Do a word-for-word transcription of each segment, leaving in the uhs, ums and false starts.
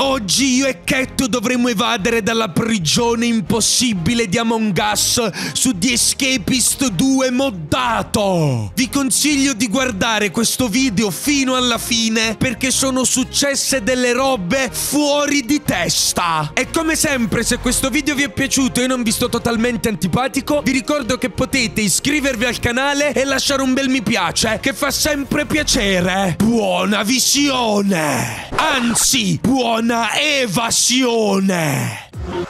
Oggi io e Cat dovremo evadere dalla prigione impossibile di Among Us su The Escapist due moddato. Vi consiglio di guardare questo video fino alla fine perché sono successe delle robe fuori di testa. E come sempre, se questo video vi è piaciuto e io non vi sto totalmente antipatico, vi ricordo che potete iscrivervi al canale e lasciare un bel mi piace, che fa sempre piacere. Buona visione! Anzi, buona evasione!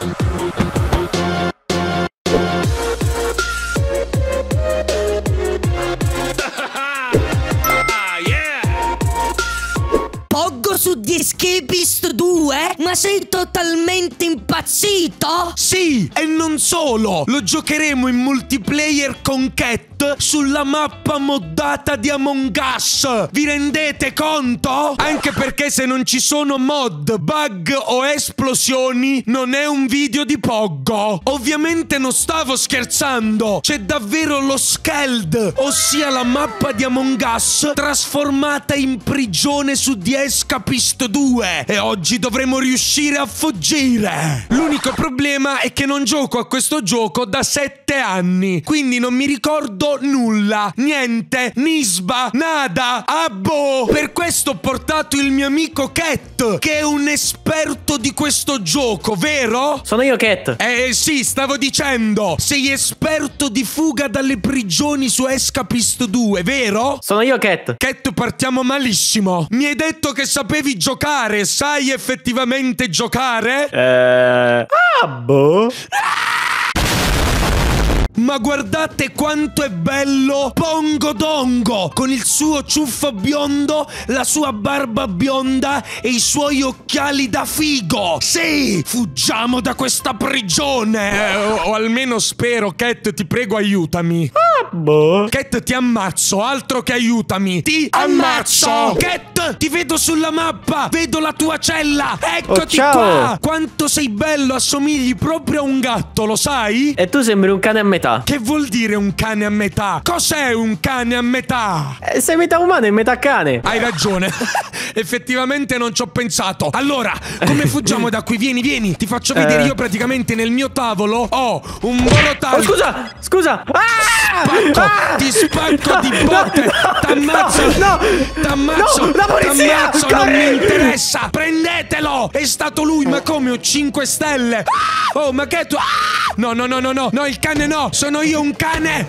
Poggo su The Escapist due? Ma sei totalmente impazzito? Sì, e non solo! Lo giocheremo in multiplayer con Cat sulla mappa moddata di Among Us. Vi rendete conto? Anche perché se non ci sono mod, bug o esplosioni, non è un video di Poggo. Ovviamente non stavo scherzando. C'è davvero lo Skeld, ossia la mappa di Among Us trasformata in prigione su The Escapist due. E oggi dovremo riuscire a fuggire. L'unico problema è che non gioco a questo gioco da sette anni, quindi non mi ricordo nulla, niente, nisba, nada, abbo. Per questo ho portato il mio amico Cat, che è un esperto di questo gioco, vero? Sono io, Cat. Eh sì, stavo dicendo, sei esperto di fuga dalle prigioni su Escapist due, vero? Sono io, Cat. Cat, partiamo malissimo. Mi hai detto che sapevi giocare, sai effettivamente giocare? Eh... Ah, boh. Ma guardate quanto è bello Pongo Dongo, con il suo ciuffo biondo, la sua barba bionda e i suoi occhiali da figo. Sì, fuggiamo da questa prigione. Eh, o, o almeno spero. Cat, ti prego, aiutami. Ah, boh. Cat, ti ammazzo, altro che aiutami. Ti ammazzo. ammazzo. Cat, ti vedo sulla mappa, vedo la tua cella. Eccoti oh, ciao. qua. Quanto sei bello, assomigli proprio a un gatto, lo sai? E tu sembri un cane a metà. Che vuol dire un cane a metà? Cos'è un cane a metà? Eh, sei metà umano e metà cane. Hai ragione. Effettivamente non ci ho pensato. Allora, come fuggiamo da qui? Vieni, vieni. Ti faccio vedere. Eh. Io praticamente nel mio tavolo ho un borotalco. Oh, scusa, scusa. Ah! Spacco, Ah! ti spacco di botte. No, no, T'ammazzo. no, T'ammazzo. no, la polizia, T'ammazzo. Non corri! mi interessa. Prendetelo. È stato lui. Ma come? Ho cinque stelle. Oh, ma che tu... No, no, no, no, no. No, il cane no. Sono io un cane.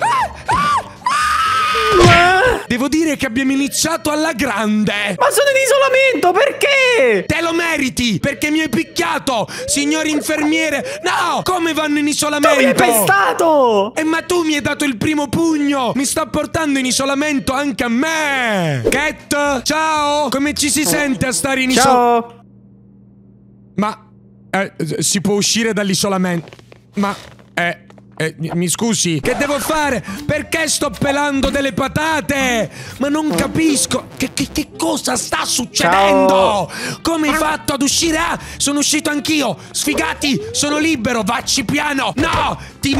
Devo dire che abbiamo iniziato alla grande. Ma sono in isolamento, perché? Te lo meriti, perché mi hai picchiato, signor infermiere. No, come vanno in isolamento? Tu mi hai pestato. Eh, ma tu mi hai dato il primo pugno. Mi sta portando in isolamento anche a me. Cat, ciao. Come ci si sente a stare in isolamento? Ciao. Ma eh, si può uscire dall'isolamento? Ma eh Eh, mi scusi, che devo fare? Perché sto pelando delle patate? Ma non capisco. Che, che, che cosa sta succedendo? Ciao. Come hai fatto ad uscire? Ah, sono uscito anch'io. Sfigati, sono libero, vacci piano. No, ti...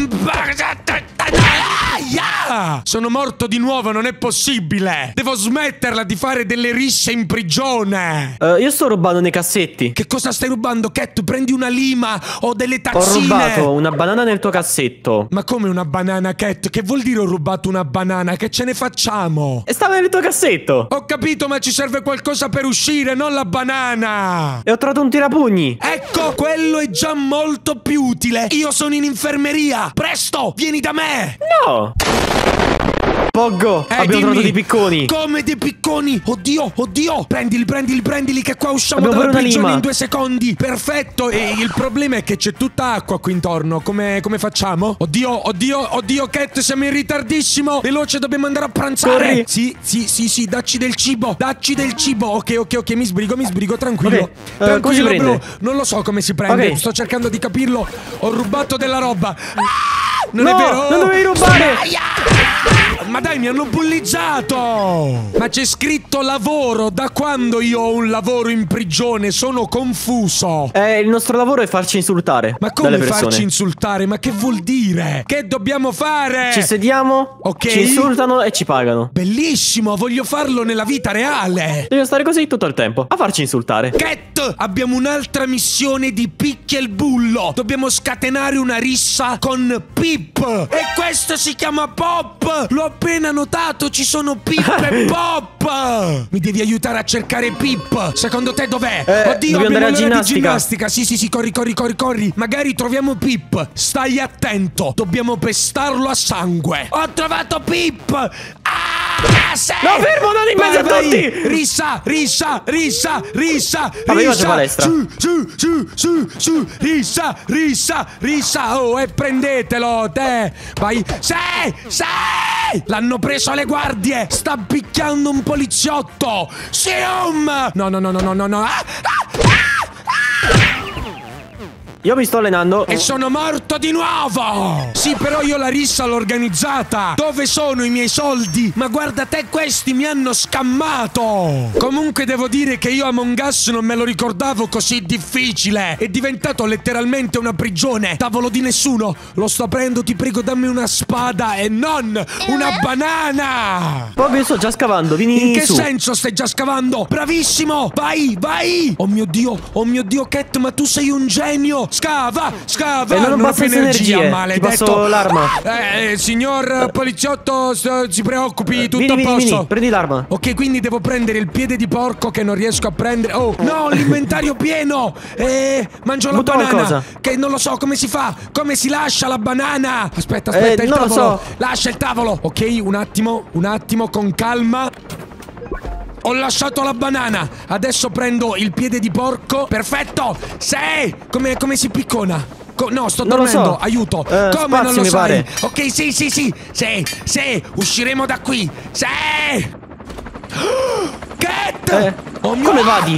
Aia! Sono morto di nuovo, non è possibile. Devo smetterla di fare delle risse in prigione. uh, Io sto rubando nei cassetti. Che cosa stai rubando, Cat? Prendi una lima o delle tazzine. Ho rubato una banana nel tuo cassetto. Ma come una banana, Cat? Che vuol dire ho rubato una banana? Che ce ne facciamo? E stava nel tuo cassetto. Ho capito, ma ci serve qualcosa per uscire, non la banana. E ho trovato un tirapugni. Ecco, quello è già molto più utile. Io sono in infermeria. Presto, vieni da me. No. Poggo, Eh, abbiamo dimmi. trovato dei picconi. Come dei picconi? Oddio, oddio. Prendili, prendili, prendili, che qua usciamo Abbiamo dalla pure una prigione lima. in due secondi. Perfetto. E il problema è che c'è tutta acqua qui intorno. Come, come facciamo? Oddio, oddio, oddio, Cat, siamo in ritardissimo. Veloce, dobbiamo andare a pranzare. Corri. Sì, sì, sì, sì, dacci del cibo. Dacci del cibo. Ok, ok, ok, mi sbrigo, mi sbrigo, tranquillo. Ok, eh, Tranquillo, come si prende? bro. Non lo so come si prende. Ok. Sto cercando di capirlo. Ho rubato della roba. Non No, è vero. non dovevi rubare. Ma dai, mi hanno bullizzato. Ma c'è scritto lavoro. Da quando io ho un lavoro in prigione? Sono confuso. Eh, il nostro lavoro è farci insultare. Ma come dalle persone. farci insultare? Ma che vuol dire? Che dobbiamo fare? Ci sediamo, Ok. ci insultano e ci pagano. Bellissimo, voglio farlo nella vita reale. Dobbiamo stare così tutto il tempo, a farci insultare. Cat, Cat, abbiamo un'altra missione di Picchia il bullo. Dobbiamo scatenare una rissa con Pip. E questo si chiama Pop. L'ho appena notato, ci sono Pip e Pop. Mi devi aiutare a cercare Pip. Secondo te dov'è? Eh, Oddio, dobbiamo andare abbiamo a l'ora di ginnastica. ginnastica. Sì, sì, sì, corri, corri, corri, corri. Magari troviamo Pip. Stai attento. Dobbiamo pestarlo a sangue. Ho trovato Pip. Ah, sì. No, fermo, non in mezzo a Vai, vai. tutti. Rissa, rissa, rissa, rissa, Vabbè, io faccio rissa. palestra. Su, su, su, su, su, rissa, rissa, rissa. Oh, e prendetelo, te. Vai. Sì, sì. L'hanno preso le guardie. Sta picchiando un poliziotto. Sium. No, no, no, no, no, no, no. Ah, ah, ah, ah. Io mi sto allenando. E sono morto di nuovo! Sì, però io la rissa l'ho organizzata! Dove sono i miei soldi? Ma guarda te, questi mi hanno scammato! Comunque devo dire che io Among Us non me lo ricordavo così difficile! È diventato letteralmente una prigione! Tavolo di nessuno! Lo sto aprendo, ti prego dammi una spada e non una banana! Poi io sto già scavando, vieni In che su. senso stai già scavando? Bravissimo! Vai, vai! Oh mio Dio, oh mio Dio, Cat, ma tu sei un genio! Scava, scava! E non ho ho più abbastanza energie. maledetto! Ti passo l'arma. Eh, signor poliziotto, s- si preoccupi, tutto Vieni, a vieni, posto. vieni, prendi l'arma. Ok, quindi devo prendere il piede di porco che non riesco a prendere. Oh, no, l'inventario pieno! Eh, mangio la Butta banana! qualcosa. Che non lo so come si fa! Come si lascia la banana? Aspetta, aspetta, Eh, il non lo tavolo! so. Lascia il tavolo! Ok, un attimo, un attimo, con calma. Ho lasciato la banana. Adesso prendo il piede di porco. Perfetto! Sì! Come, come si piccona? Co- no, sto Non lo dormendo. so. Aiuto. Eh, come non spazio, lo mi sai? pare. Ok, sì, sì, sì. Sì, sì. Usciremo da qui. Sì! Cat! Eh, Oh mio... come vadi?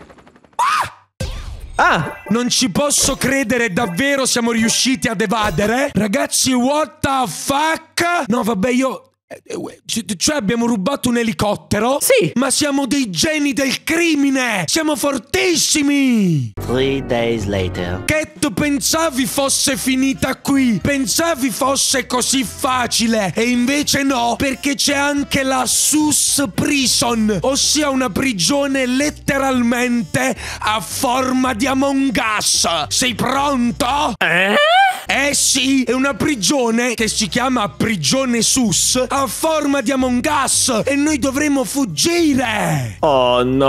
Ah! Non ci posso credere, davvero siamo riusciti ad evadere? Ragazzi, what the fuck? No, vabbè, io... eh, eh, c- Cioè abbiamo rubato un elicottero? Sì. Ma siamo dei geni del crimine! Siamo fortissimi! Three days later. Cat, pensavi fosse finita qui? Pensavi fosse così facile? E invece no, perché c'è anche la Sus Prison, ossia una prigione letteralmente a forma di Among Us. Sei pronto? Eh? Eh sì, è una prigione che si chiama Prigione Sus a forma di Among Us e noi dovremo fuggire. Oh no!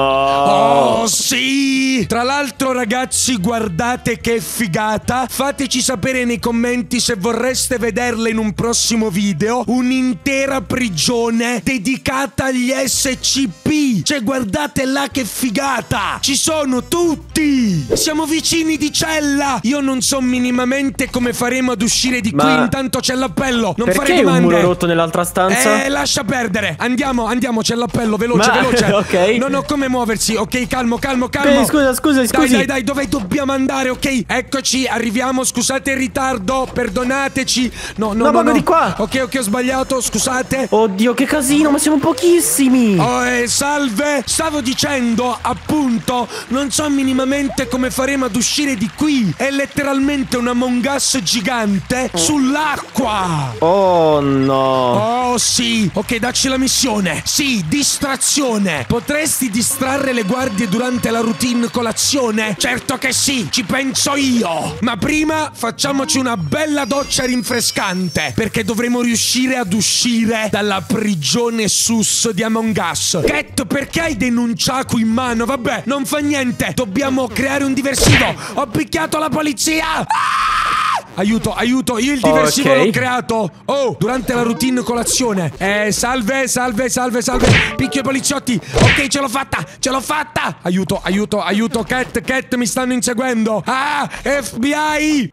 Oh sì! Tra l'altro ragazzi, guardate che figata. Fateci sapere nei commenti se vorreste vederla in un prossimo video. Un'intera prigione dedicata agli S C P. Cioè guardate là che figata. Ci sono tutti. Siamo vicini di cella. Io non so minimamente come faremo ad uscire di Ma qui. Intanto c'è l'appello. Non fare perché domande. un muro rotto nell'altra stanza? Eh, lascia perdere. Andiamo, andiamo, c'è l'appello, veloce, Ma- veloce. ok. Non ho come muoversi. Ok, calmo, calmo, calmo. Eh, scusa, scusa, Dai, scusi. dai, dai, dove dobbiamo andare? Ok, eccoci, arriviamo. Scusate il ritardo, perdonateci. No, no, No, no, proprio no. di qua. Ok, ok, ho sbagliato, scusate. Oddio, che casino, ma siamo pochissimi. Oh, eh, salve. Stavo dicendo, appunto, non so minimamente come faremo ad uscire di qui. È letteralmente un Among Us gigante sull'acqua. Oh no. Oh sì, ok, dacci la missione. Sì, distrazione. Potresti distrarre le guardie durante la routine colazione? Certo che sì, ci penso io. Ma prima facciamoci una bella doccia rinfrescante, perché dovremo riuscire ad uscire dalla prigione sus di Among Us. Cat, perché hai dei nunchaku in mano? Vabbè, non fa niente, dobbiamo creare un diversivo. Ho picchiato la polizia. Ah! Aiuto, aiuto, io il diversivo Ok. l'ho creato. Oh, durante la routine colazione. Eh, salve, salve, salve, salve. Picchio i poliziotti. Ok, ce l'ho fatta, ce l'ho fatta. Aiuto, aiuto, aiuto. Cat, Cat, mi stanno inseguendo. Ah, F B I.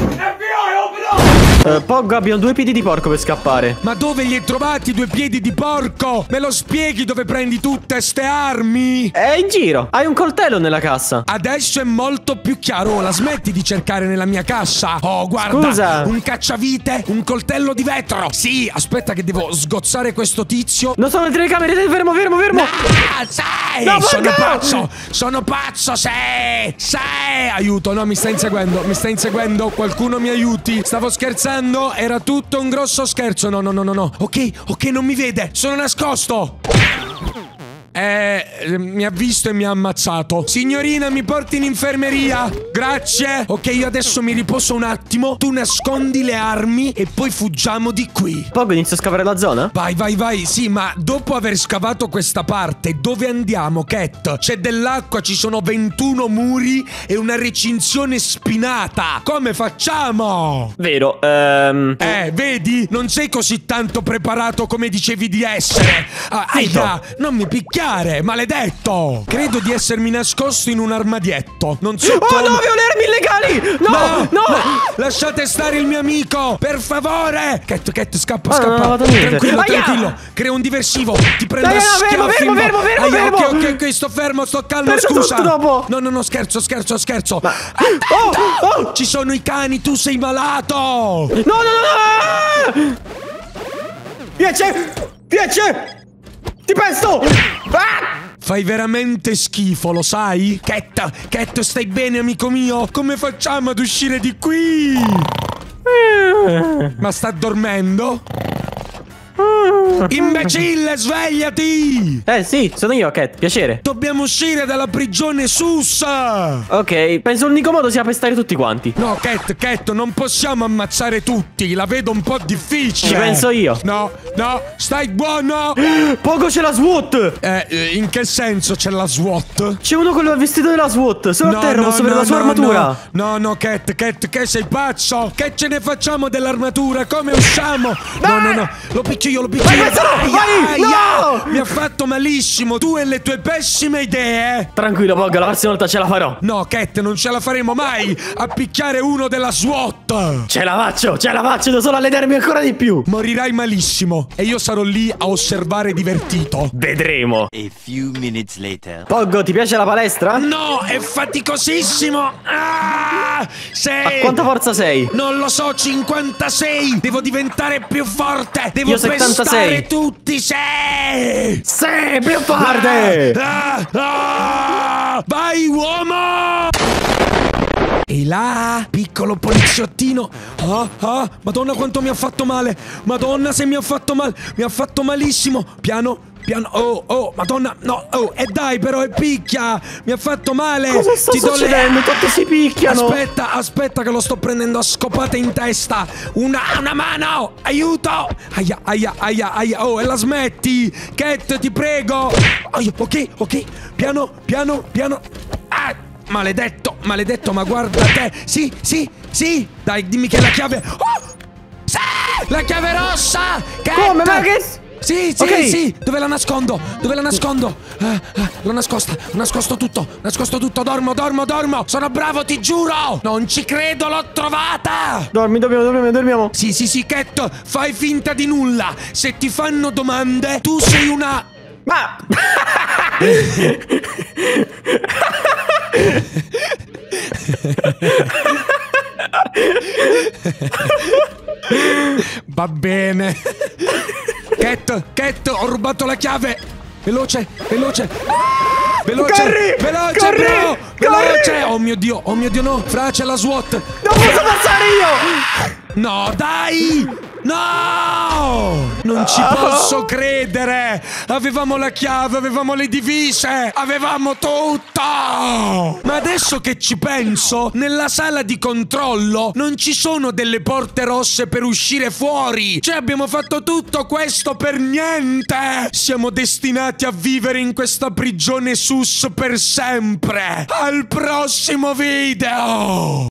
Eh, Pog, abbiamo due piedi di porco per scappare. Ma dove li hai trovati due piedi di porco? Me lo spieghi dove prendi tutte ste armi? È in giro. Hai un coltello nella cassa. Adesso è molto più chiaro. Oh, la smetti di cercare nella mia cassa? Oh, guarda. Scusa. Un cacciavite, un coltello di vetro. Sì, aspetta che devo sgozzare questo tizio. Non sono le telecamere, fermo, fermo, fermo. Ah, sei! No, sono guarda! pazzo! Sono pazzo, sei! Sei! Aiuto, no, mi sta inseguendo, mi sta inseguendo. Qualcuno mi aiuti. Stavo scherzando, era tutto un grosso scherzo. No, no, no, no, no. Ok, ok, non mi vede. Sono nascosto. Eh, mi ha visto e mi ha ammazzato. Signorina, mi porti in infermeria? Grazie. Ok, io adesso mi riposo un attimo. Tu nascondi le armi e poi fuggiamo di qui. Poco inizio a scavare la zona? Vai, vai, vai. Sì, ma dopo aver scavato questa parte, dove andiamo, Cat? C'è dell'acqua, ci sono ventuno muri e una recinzione spinata. Come facciamo? Vero, ehm... Eh, vedi? Non sei così tanto preparato come dicevi di essere. Ah, aia, non mi picchiare, maledetto. Credo di essermi nascosto in un armadietto. Non so Oh come... no, avevo le armi illegali! No, no! no, no! Lasciate stare il mio amico, per favore! Cat, Cat, scappa, Ah, scappa. non ho fatto niente. Tranquillo, Aia! tranquillo. Creo un diversivo. Ti prendo Dai, a no, fermo, schiaffi. fermo, in fermo, bo- fermo, Aia, fermo. ok, ok, ok, sto fermo, sto calmo, Perdo scusa. tutto dopo. No, no, no, scherzo, scherzo, scherzo. Ma... Attento! Oh, oh! Ci sono i cani, tu sei malato. No, no, no, no! Piace! Piace! Ti pesto! Ah! Fai veramente schifo, lo sai? Cat, Cat, stai bene, amico mio? Come facciamo ad uscire di qui? Ma sta dormendo? Imbecille, svegliati! Eh sì, sono io, Cat, piacere. Dobbiamo uscire dalla prigione sus! Ok, penso l'unico modo sia pestare tutti quanti. No, Cat, Cat, non possiamo ammazzare tutti, la vedo un po' difficile. Ci penso io. No, no, stai buono! Poco c'è la SWAT! Eh, eh, in che senso c'è la SWAT? C'è uno con il vestito della SWAT. Sono a terra, posso vedere la sua armatura. No, no, no, Cat, Cat, che sei pazzo? Che ce ne facciamo dell'armatura? Come usciamo? No, no, no, lo picchio io, lo picchio Vai, io. pezzalo, Aia, vai, aia. no! Mi ha fatto malissimo, tu e le tue pessime idee. Tranquillo, Pogo, la prossima volta ce la farò. No, Cat, non ce la faremo mai a picchiare uno della SWAT. Ce la faccio, ce la faccio, devo solo allenarmi ancora di più. Morirai malissimo e io sarò lì a osservare divertito. Vedremo. A few minutes later. Pogo, ti piace la palestra? No, è faticosissimo. Ah, sei... A quanta forza sei? Non lo so, cinquantasei. Devo diventare più forte. Devo Io settantasei. pestare tutti. Sei. Sì, più forte! Ah, ah, vai, uomo! E là, piccolo poliziottino. Ah, ah, Madonna quanto mi ha fatto male. Madonna se mi ha fatto male. Mi ha fatto malissimo. Piano, piano. Oh, oh, Madonna. No, oh, e dai però, e picchia. Mi ha fatto male. Cosa sta Ti do le- succedendo? Tutti si picchiano. Aspetta, aspetta che lo sto prendendo a scopate in testa. Una, una mano. Aiuto. Aia, aia, aia, aia. Oh, e la smetti. Cat, ti prego. Aia, ok, ok. Piano, piano, piano. Ah. Maledetto, maledetto, ma guarda te. Sì, sì, sì. Dai, dimmi che è la chiave. Oh! Sì! La chiave rossa! Cat! Come? Ma che... Sì, sì, Ok. sì. Dove la nascondo? Dove la nascondo? Ah, ah, l'ho nascosta. Ho nascosto tutto. Nascosto tutto. Dormo, dormo, dormo. Sono bravo, ti giuro. Non ci credo, l'ho trovata. Dormi, dormiamo, dormiamo, dormiamo. Sì, sì, sì, Cat. Fai finta di nulla. Se ti fanno domande, tu sei una... Ma... Va bene. Cat, Cat, ho rubato la chiave. Veloce, veloce. Veloce, Corri, veloce, corri, bro. corri. Veloce. Oh mio Dio, oh mio Dio, no. Fra, c'è la SWAT. Non posso passare io! No, dai! No! Non ci posso credere! Avevamo la chiave, avevamo le divise, avevamo tutto! Ma adesso che ci penso, nella sala di controllo non ci sono delle porte rosse per uscire fuori! Cioè abbiamo fatto tutto questo per niente! Siamo destinati a vivere in questa prigione sus per sempre! Al prossimo video!